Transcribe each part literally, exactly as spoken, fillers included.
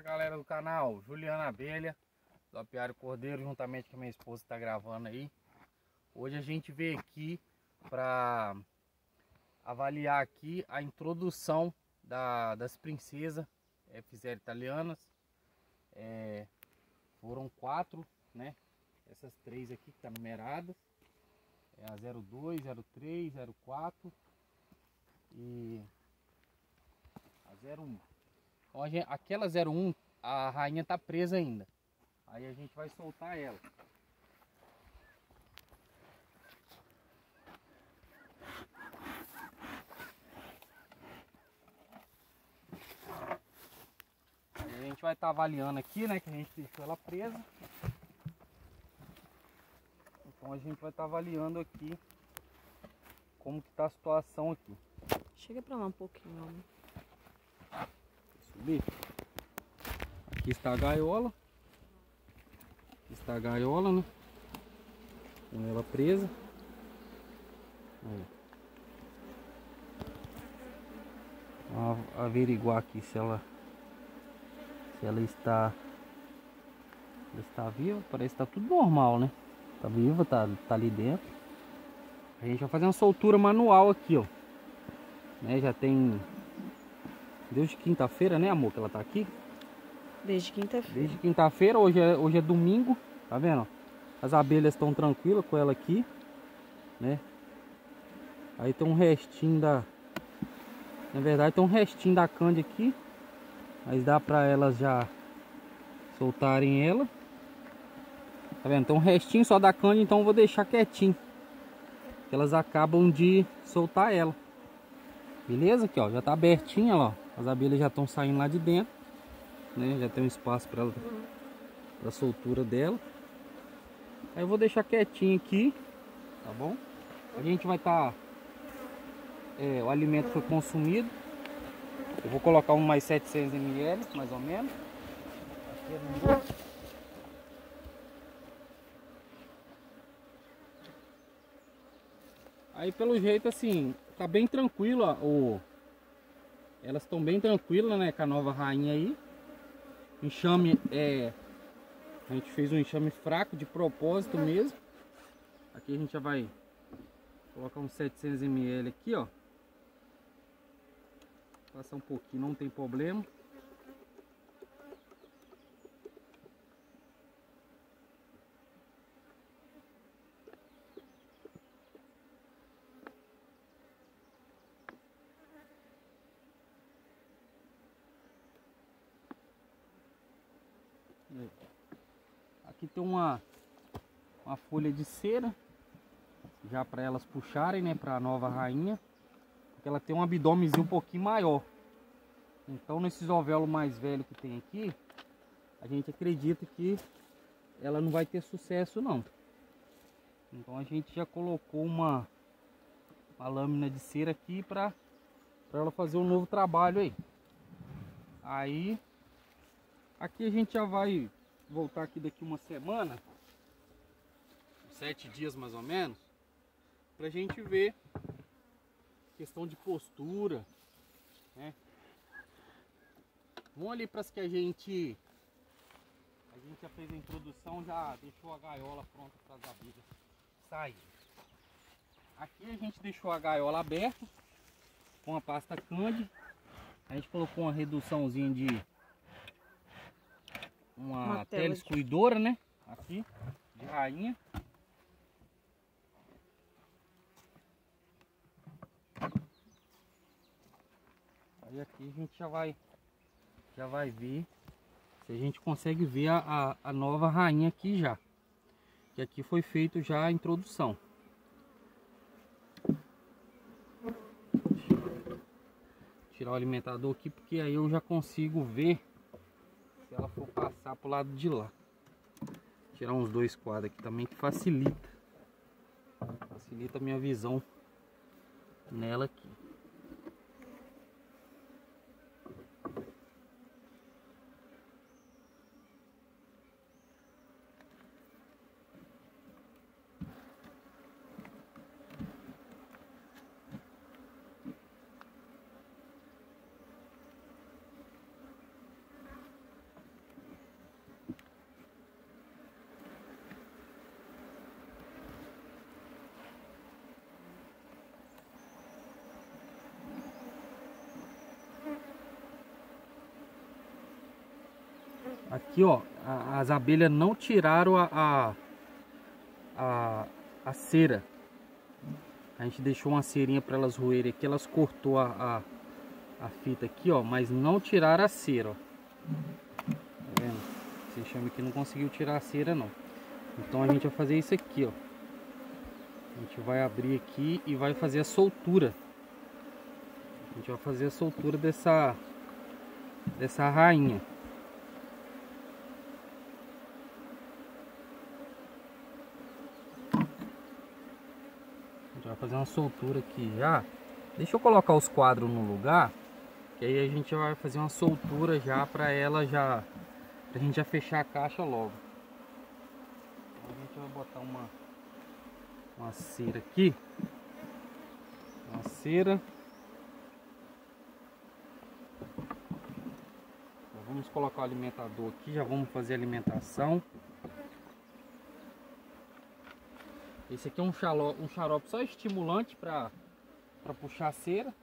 galera do canal, Juliana Abelha, do Apiário Cordeiro, juntamente com a minha esposa que está gravando aí. Hoje a gente veio aqui para avaliar aqui a introdução da, das princesas F zero italianas. É, foram quatro, né? Essas três aqui que estão tá numeradas. É a zero dois, zero três, zero quatro e a zero um. Então, a gente, aquela zero um, a rainha tá presa ainda. Aí a gente vai soltar ela. Aí a gente vai estar tá avaliando aqui, né, que a gente deixou ela presa. Então a gente vai estar tá avaliando aqui como que tá a situação aqui. Chega pra lá um pouquinho, homem. Subir. Aqui está a gaiola. Aqui está a gaiola, né? Com ela presa. Aí. Vamos averiguar aqui se ela se ela está ela está viva. Parece que está tudo normal, né? Tá viva, tá, tá ali dentro. A gente vai fazer uma soltura manual aqui, ó. Né? Já tem desde quinta-feira, né, amor, que ela tá aqui. Desde quinta-feira. Desde quinta-feira, hoje é, hoje é domingo, tá vendo? As abelhas estão tranquilas com ela aqui, né? Aí tem um restinho da... Na verdade tem um restinho da cândia aqui. Mas dá pra elas já soltarem ela. Tá vendo? Tem um restinho só da cândia, então eu vou deixar quietinho. Que elas acabam de soltar ela. Beleza? Aqui, ó, já tá abertinha, ó. As abelhas já estão saindo lá de dentro, né? Já tem um espaço para ela, para a soltura dela. Aí eu vou deixar quietinho aqui, tá bom? A gente vai estar, tá, é, o alimento foi consumido. Eu vou colocar um mais setecentos mililitros, mais ou menos. Aqui é Aí pelo jeito assim, tá bem tranquilo, ó, o... elas estão bem tranquilas, né, com a nova rainha aí. Enxame, é... a gente fez um enxame fraco de propósito mesmo. Aqui a gente já vai colocar uns setecentos mililitros aqui, ó. Passar um pouquinho, não tem problema. Aqui tem uma, uma folha de cera, já para elas puxarem, né, para a nova rainha, porque ela tem um abdômenzinho um pouquinho maior. Então nesses ovélos mais velhos que tem aqui, a gente acredita que ela não vai ter sucesso não. Então a gente já colocou uma, uma lâmina de cera aqui para para ela fazer um novo trabalho aí. Aí aqui a gente já vai voltar aqui daqui uma semana, sete dias mais ou menos, pra gente ver questão de postura, né? Vamos ali para as que a gente a gente já fez a introdução, já deixou a gaiola pronta para as abelhas sair. Aqui a gente deixou a gaiola aberta com a pasta Candy. A gente colocou uma reduçãozinha de uma, uma tela excluidora, de... né? Aqui, de rainha. Aí aqui a gente já vai já vai ver se a gente consegue ver a, a, a nova rainha aqui já. Que aqui foi feito já a introdução. Tirar o alimentador aqui, porque aí eu já consigo ver se ela for passar pro lado de lá. Tirar uns dois quadros aqui também, que facilita facilita a minha visão nela aqui. Aqui, ó, a, as abelhas não tiraram a, a, a, a cera. A gente deixou uma cerinha para elas roerem aqui. Elas cortou a, a, a fita aqui, ó, mas não tiraram a cera, ó. Tá vendo? Esse enxame aqui não conseguiu tirar a cera, não. Então a gente vai fazer isso aqui, ó. A gente vai abrir aqui e vai fazer a soltura. A gente vai fazer a soltura dessa, dessa rainha. A gente vai fazer uma soltura aqui já. Deixa eu colocar os quadros no lugar, que aí a gente vai fazer uma soltura já para ela já, pra gente já fechar a caixa logo. Então a gente vai botar uma uma cera aqui, uma cera. Já vamos colocar o alimentador aqui, já vamos fazer a alimentação. Esse aqui é um xarope, um xarope só estimulante para para puxar a cera.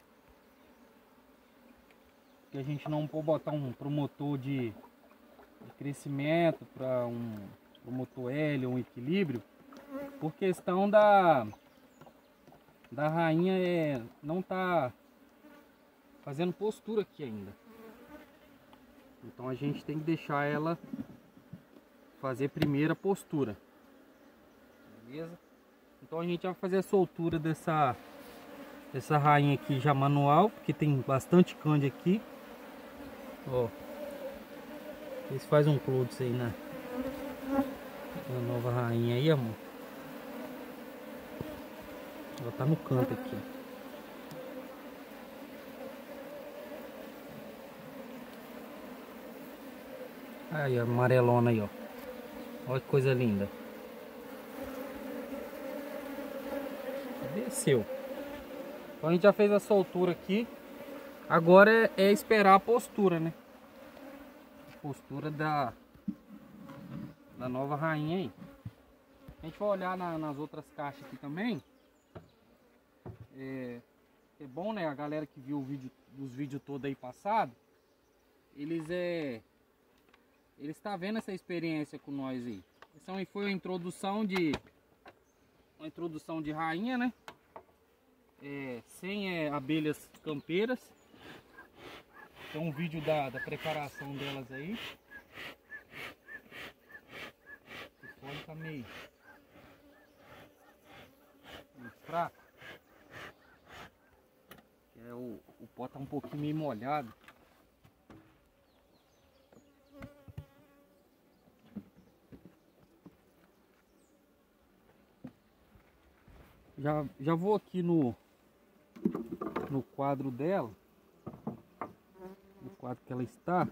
Que a gente não pode botar um promotor de, de crescimento para um promotor L, um equilíbrio, por questão da da rainha é, não tá fazendo postura aqui ainda. Então a gente tem que deixar ela fazer primeiro a postura. Beleza? Então a gente vai fazer a soltura dessa essa rainha aqui já manual, porque tem bastante cândia aqui. Ó, esse faz um close aí na, na nova rainha aí, amor. Ela tá no canto aqui. Aí a amarelona aí, ó. Olha que coisa linda. Desceu. Então a gente já fez a soltura aqui. Agora é, é esperar a postura, né? A postura da, da nova rainha aí. A gente vai olhar na, nas outras caixas aqui também. É, é bom, né? A galera que viu o vídeo, os vídeos todos aí passado, eles é... Eles tá vendo essa experiência com nós aí. Essa aí foi a introdução de... Uma introdução de rainha, né? É, sem é, abelhas campeiras. Tem um vídeo da, da preparação delas aí. O fone tá meio, meio fraco. É, o, o pó tá um pouquinho meio molhado. Já, já vou aqui no, no quadro dela. No quadro que ela está.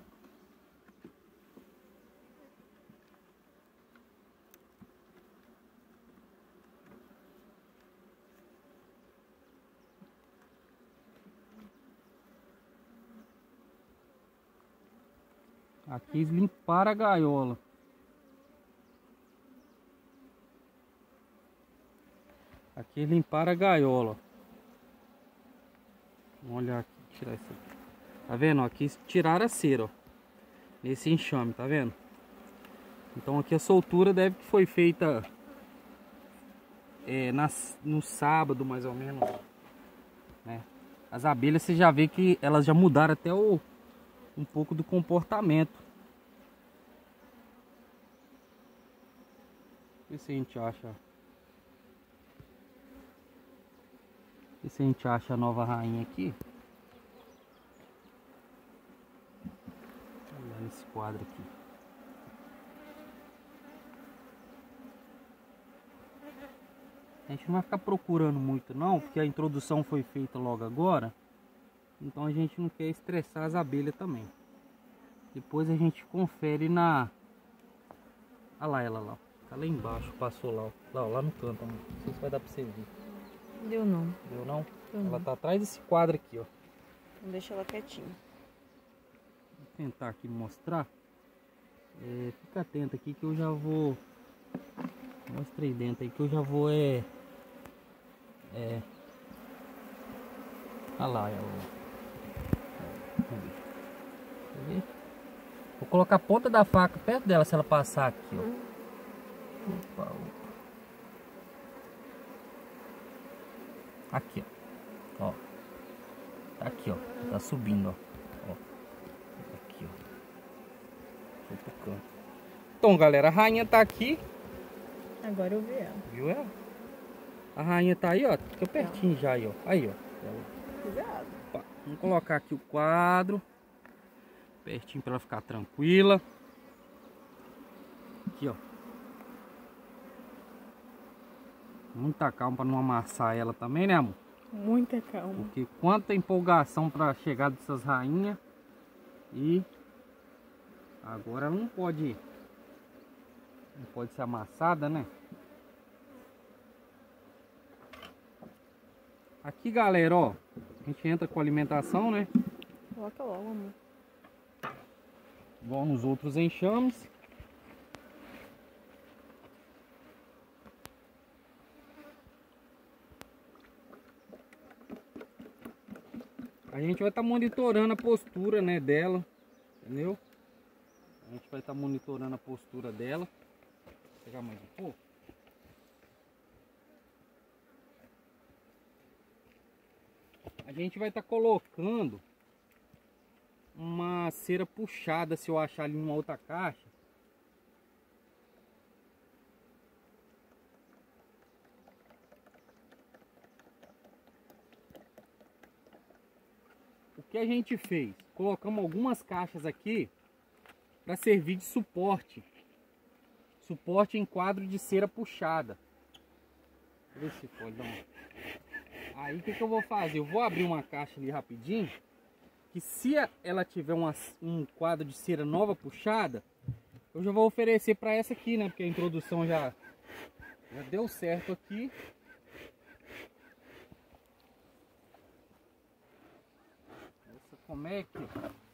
Aqui eles limparam a gaiola. Aqui eles limparam a gaiola. Vamos olhar aqui, tirar isso aqui. Tá vendo? Aqui tiraram a cera, ó. Nesse enxame, tá vendo? Então aqui a soltura deve que foi feita é, nas, no sábado, mais ou menos, né? As abelhas você já vê que elas já mudaram até o, um pouco do comportamento. O que se a gente acha? O que se a gente acha a nova rainha aqui? Olha esse quadro aqui. A gente não vai ficar procurando muito não, porque a introdução foi feita logo agora. Então a gente não quer estressar as abelhas também. Depois a gente confere na... Olha lá ela lá. Tá lá embaixo, passou lá. Ó. Lá, ó, lá no canto. Amor. Não sei se vai dar pra você ver. Deu não. Deu não? Deu ela não. tá atrás desse quadro aqui, ó. Então deixa ela quietinha. Vou tentar aqui mostrar. É, fica atento aqui que eu já vou... Mostra aí dentro aí que eu já vou é... É... Olha lá ela. Vou colocar a ponta da faca perto dela se ela passar aqui, ó. Opa, opa. Aqui, ó. Ó. Tá aqui, ó. Tá subindo, ó. Ó. Aqui, ó. Foi pro canto. Então, galera, a rainha tá aqui. Agora eu vi ela. Viu ela? A rainha tá aí, ó. Fica pertinho já aí, ó. Aí, ó. Cuidado. Opa. Vamos colocar aqui o quadro. Pertinho pra ela ficar tranquila. Aqui, ó. Muita calma pra não amassar ela também, né, amor? Muita calma. Porque quanta empolgação pra chegar dessas rainhas. E agora ela não pode Não pode ser amassada, né? Aqui, galera, ó, a gente entra com alimentação, né? Coloca logo, amor. Igual nos outros enxames. A gente vai estar tá monitorando a postura, né, dela, entendeu? A gente vai estar tá monitorando a postura dela. Vou pegar mais um pouco. A gente vai estar tá colocando uma cera puxada, se eu achar ali numa outra caixa. O que a gente fez? Colocamos algumas caixas aqui para servir de suporte. Suporte em quadro de cera puxada. Deixa eu ver se pode dar uma... Aí o que, que eu vou fazer? Eu vou abrir uma caixa ali rapidinho. Que se ela tiver uma, um quadro de cera nova puxada, eu já vou oferecer para essa aqui, né? Porque a introdução já, já deu certo aqui. Essa como é que...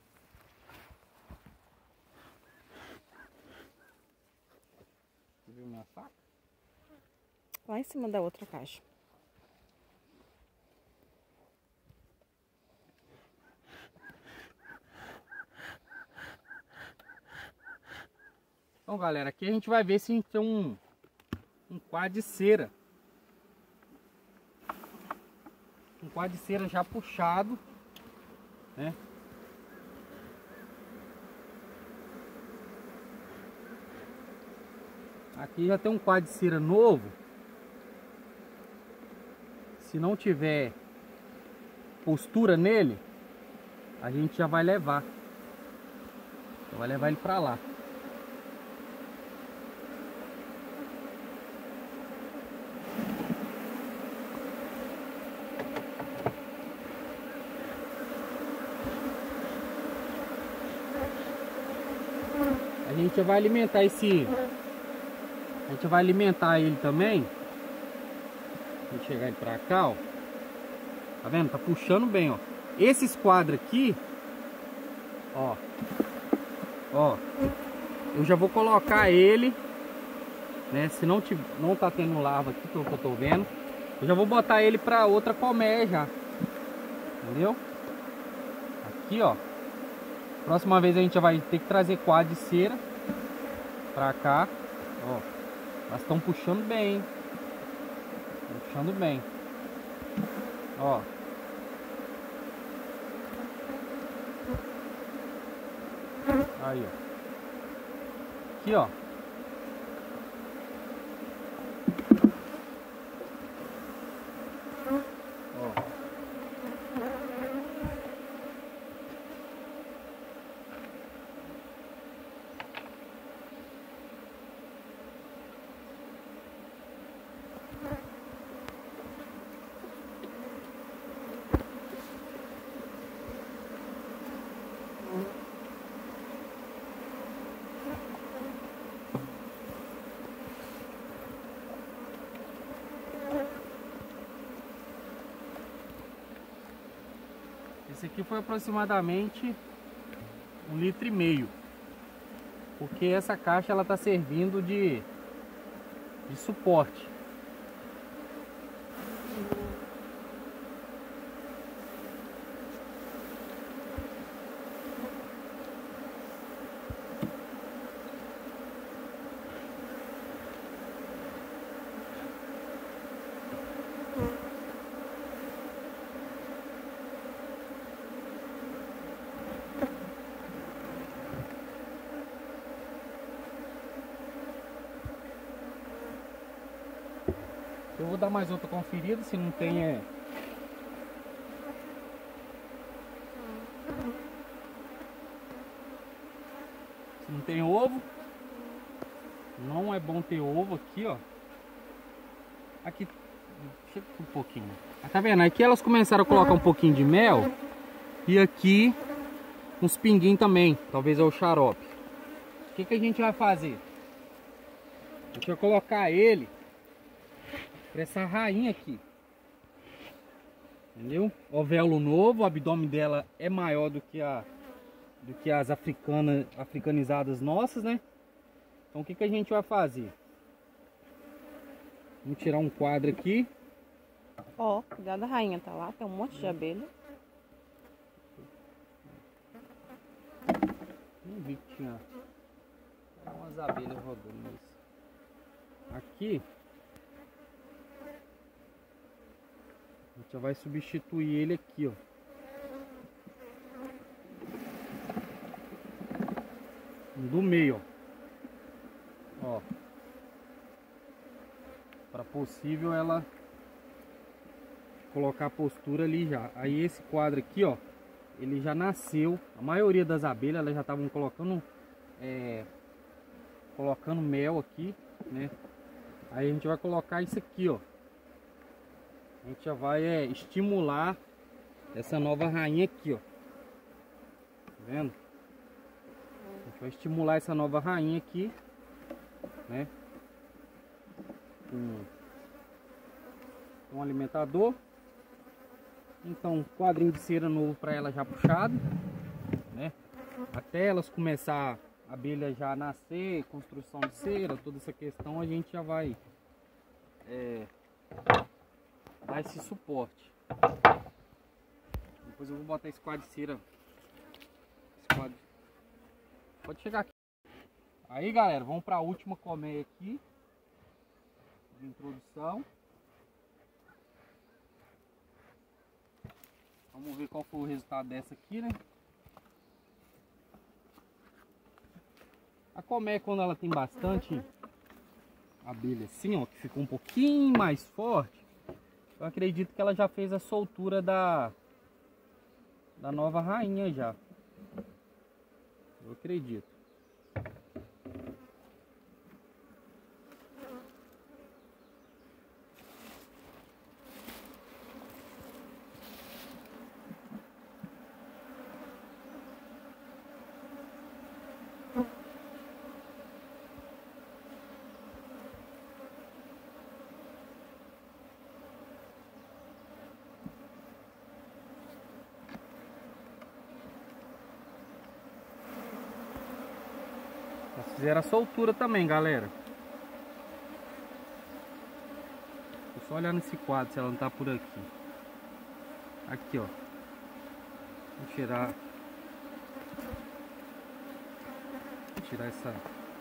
Você viu minha faca? Lá em cima da outra caixa. Então, galera, aqui a gente vai ver se tem um, um quadro de cera. Um quadro de cera já puxado, né? Aqui já tem um quadro de cera novo. Se não tiver postura nele, a gente já vai levar. Já vai levar ele pra lá. A gente vai alimentar esse... A gente vai alimentar ele também. Vou chegar ele pra cá, ó. Tá vendo? Tá puxando bem, ó. Esses quadros aqui, ó. Ó. Eu já vou colocar ele, né? Se não, tiver, não tá tendo lava aqui, pelo que eu tô vendo, eu já vou botar ele pra outra colmeia já. Entendeu? Aqui, ó. Próxima vez a gente já vai ter que trazer quadro de cera pra cá, ó. Elas estão puxando bem, hein? Tão puxando bem, ó. Aí, ó. Aqui, ó. Esse aqui foi aproximadamente um litro e meio, porque essa caixa ela tá servindo de, de suporte. Eu vou dar mais outra conferida, se não tem é... Se não tem ovo. Não é bom ter ovo aqui, ó. Aqui, chega um pouquinho. Tá vendo? Aqui elas começaram a colocar um pouquinho de mel. E aqui uns pinguinhos também. Talvez é o xarope. O que que a gente vai fazer? A gente vai colocar ele pra essa rainha aqui. Entendeu? Ovelo novo, o abdômen dela é maior do que a do que as africanas, africanizadas nossas, né? Então o que que a gente vai fazer? Vamos tirar um quadro aqui. Ó, cuidado da rainha, tá lá, tem um monte de abelha. Não vi que tinha umas abelhas rodando, mas aqui a gente já vai substituir ele aqui, ó. Do meio, ó. Ó. Para possível ela colocar a postura ali já. Aí esse quadro aqui, ó, ele já nasceu. A maioria das abelhas elas já estavam colocando é, colocando mel aqui, né? Aí a gente vai colocar isso aqui, ó. A gente já vai é, estimular essa nova rainha aqui, ó. Tá vendo? A gente vai estimular essa nova rainha aqui, né? Com um alimentador. Então, quadrinho de cera novo para ela já puxado, né? Até elas começar a abelha já nascer, construção de cera, toda essa questão, a gente já vai é, dar esse suporte. Depois eu vou botar esse quadro de cera. Esse quadro. Pode chegar aqui. Aí, galera, vamos para a última colmeia aqui de introdução. Vamos ver qual foi o resultado dessa aqui, né? A colmeia, quando ela tem bastante abelha assim, ó, que ficou um pouquinho mais forte, eu acredito que ela já fez a soltura da da nova rainha já. Eu acredito. Fizeram a soltura também, galera. Vou só olhar nesse quadro se ela não tá por aqui. Aqui, ó. Vou tirar. Vou tirar essa.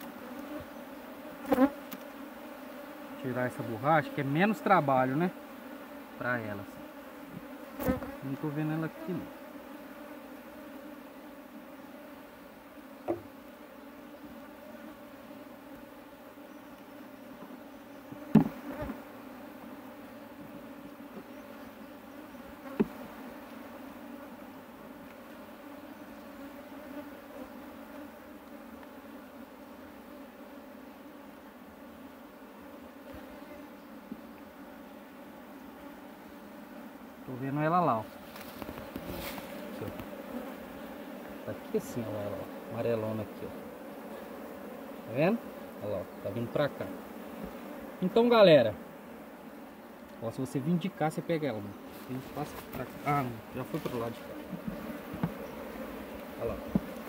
Tirar essa borracha, que é menos trabalho, né? Pra elas. Não tô vendo ela aqui, não. Tô vendo ela lá, ó. Aqui, ó. Tá aqui assim, ó, ela, ó. Amarelona aqui, ó. Tá vendo? Olha lá, ó. Tá vindo pra cá. Então, galera, ó, se você vir de cá, você pega ela, mano. A gente passa pra cá. Ah, não. Já foi pro lado de cá. Olha lá.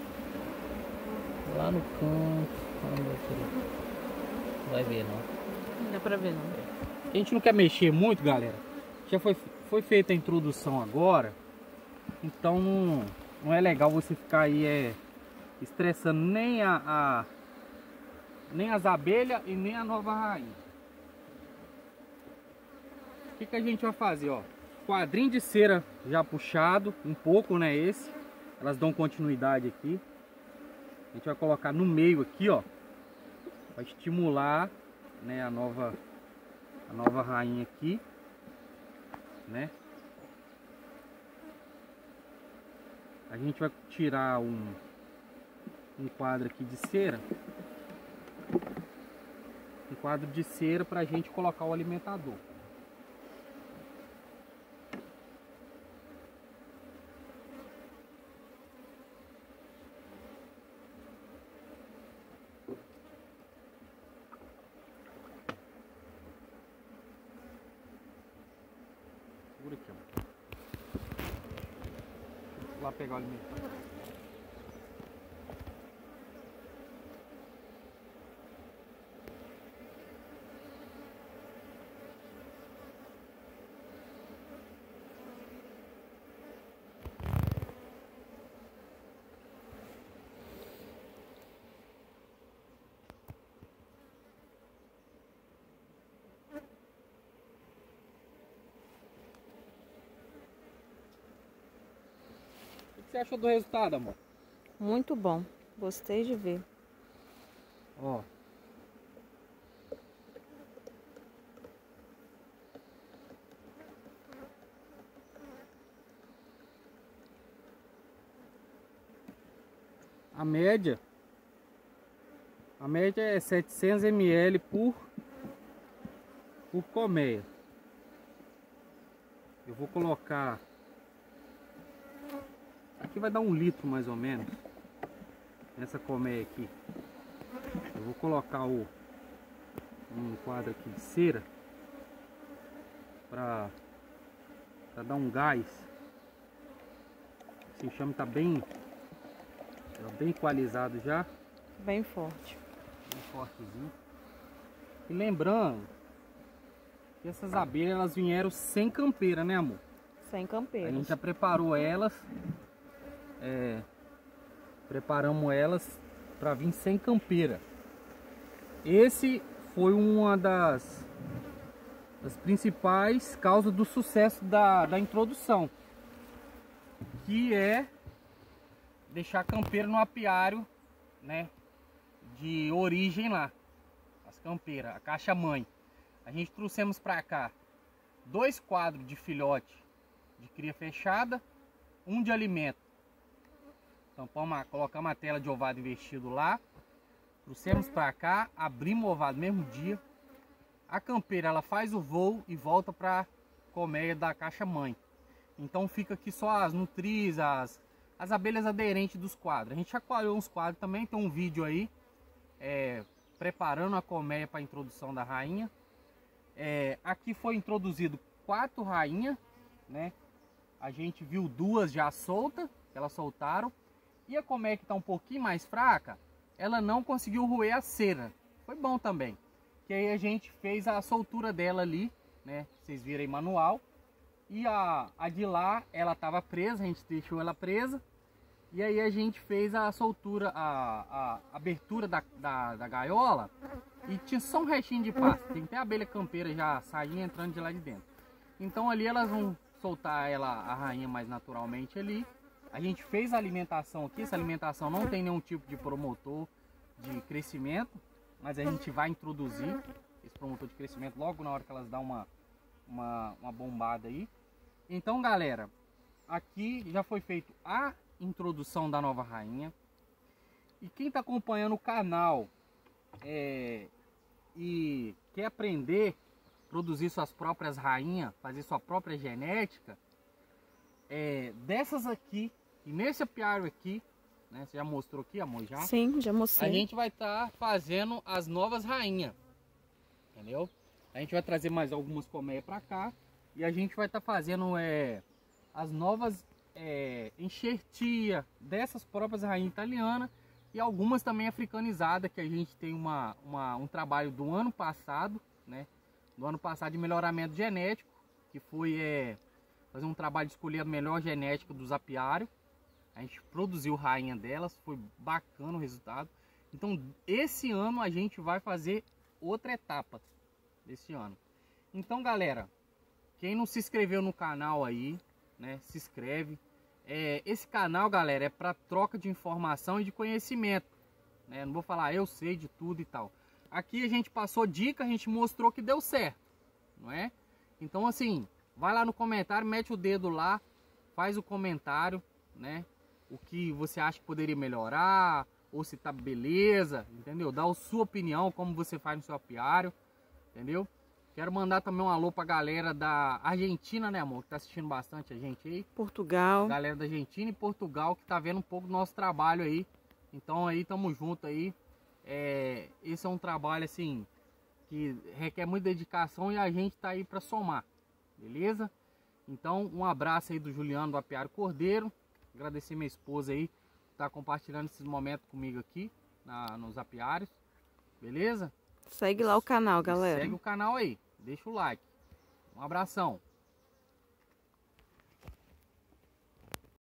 Lá no canto. Não vai ver, não. Não dá pra ver, não. A gente não quer mexer muito, galera. Já foi, foi feita a introdução agora. Então não, não é legal você ficar aí é, estressando nem a, a nem as abelhas e nem a nova rainha. O que, que a gente vai fazer, ó? Quadrinho de cera já puxado, um pouco, né, esse. Elas dão continuidade aqui. A gente vai colocar no meio aqui, ó. Vai estimular, né, a nova a nova rainha aqui, né? A gente vai tirar um, um quadro aqui de cera. Um quadro de cera para a gente colocar o alimentador. Segura aqui, ó. Vou lá pegar o alimentador. O que você achou do resultado, amor? Muito bom. Gostei de ver. Ó. A média, a média é setecentos mililitros por, por colmeia. Eu vou colocar, aqui vai dar um litro mais ou menos, nessa colmeia aqui. Eu vou colocar o, um quadro aqui de cera, para dar um gás. Esse enxame tá bem... bem equalizado já. Bem forte. Bem fortezinho. E lembrando que essas abelhas, elas vieram sem campeira, né, amor? Sem campeira. A gente já preparou elas. É, preparamos elas para vir sem campeira. Esse foi uma das, das principais causas do sucesso da, da introdução. Que é deixar a campeira no apiário, né, de origem lá, as campeiras, a caixa mãe. A gente trouxemos para cá dois quadros de filhote de cria fechada, um de alimento. Então vamos colocar uma tela de ovado investido lá, trouxemos para cá, abrimos o ovado no mesmo dia. A campeira, ela faz o voo e volta para a colmeia da caixa mãe. Então fica aqui só as nutris, as As abelhas aderentes dos quadros. A gente aquariou uns quadros também, tem um vídeo aí é, preparando a colmeia para a introdução da rainha. É, aqui foi introduzido quatro rainhas, né? A gente viu duas já soltas, elas soltaram. E a colmeia que está um pouquinho mais fraca, ela não conseguiu roer a cera. Foi bom também. Que aí a gente fez a soltura dela ali, né? Vocês viram aí manual. E a, a de lá, ela estava presa, a gente deixou ela presa. E aí a gente fez a soltura, a, a abertura da, da, da gaiola. E tinha só um restinho de pasta. Tem até a abelha campeira já saindo e entrando de lá de dentro. Então ali elas vão soltar ela, a rainha, mais naturalmente ali. A gente fez a alimentação aqui. Essa alimentação não tem nenhum tipo de promotor de crescimento. Mas a gente vai introduzir esse promotor de crescimento logo na hora que elas dão uma, uma, uma bombada aí. Então, galera, aqui já foi feito a introdução da nova rainha. E quem está acompanhando o canal é, e quer aprender a produzir suas próprias rainhas, fazer sua própria genética, é, dessas aqui, e nesse apiário aqui, né, você já mostrou aqui, amor, já? Sim, já mostrei. A gente vai estar tá fazendo as novas rainhas, entendeu? A gente vai trazer mais algumas colmeias para cá. E a gente vai estar tá fazendo é, as novas é, enxertia dessas próprias rainhas italianas. E algumas também africanizadas, que a gente tem uma, uma, um trabalho do ano passado, né? Do ano passado de melhoramento genético. Que foi é, fazer um trabalho de escolher a melhor genética dos apiários. A gente produziu rainha delas, foi bacana o resultado. Então esse ano a gente vai fazer outra etapa desse ano. Então, galera, quem não se inscreveu no canal aí, né, se inscreve. É, esse canal, galera, é para troca de informação e de conhecimento, né? Não vou falar eu sei de tudo e tal. Aqui a gente passou dica, a gente mostrou que deu certo, não é? Então assim, vai lá no comentário, mete o dedo lá, faz o comentário, né? O que você acha que poderia melhorar, ou se tá beleza, entendeu? Dá a sua opinião, como você faz no seu apiário, entendeu? Quero mandar também um alô pra galera da Argentina, né, amor? Que tá assistindo bastante a gente aí. Portugal. Galera da Argentina e Portugal que tá vendo um pouco do nosso trabalho aí. Então aí, tamo junto aí. É, esse é um trabalho, assim, que requer muita dedicação e a gente tá aí pra somar, beleza? Então, um abraço aí do Juliano do Apiário Cordeiro. Agradecer minha esposa aí por estar compartilhando esses momentos comigo aqui na, nos apiários, beleza? Segue lá o canal, galera. Segue o canal aí, deixa o like. Um abração.